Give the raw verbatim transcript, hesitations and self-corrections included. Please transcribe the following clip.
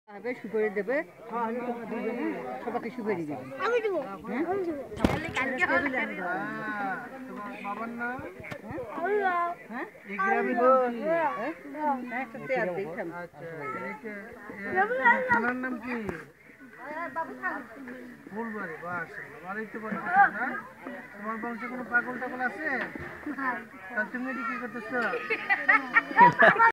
আগে সুপারি দেবে, তাহলে তোমরা দুজনে সবাইকে সুপারি দেবে। আমি দেব, আমি দেব। তাহলে কালকে হবে জানি না। তোমার বাবার নাম? আল্লাহ। হ্যাঁ? এই গ্রামের নাম কি? হ্যাঁ, একটা চেয়ার দেখলাম। আচ্ছা, এদিকে থানার নাম কি? ফুলবাড়ি। বাস বাড়ি তো বাড়ি না? তোমার বংশে কোনো পাগল টাগল আছে? তা তুমি এটি কি করতেছ?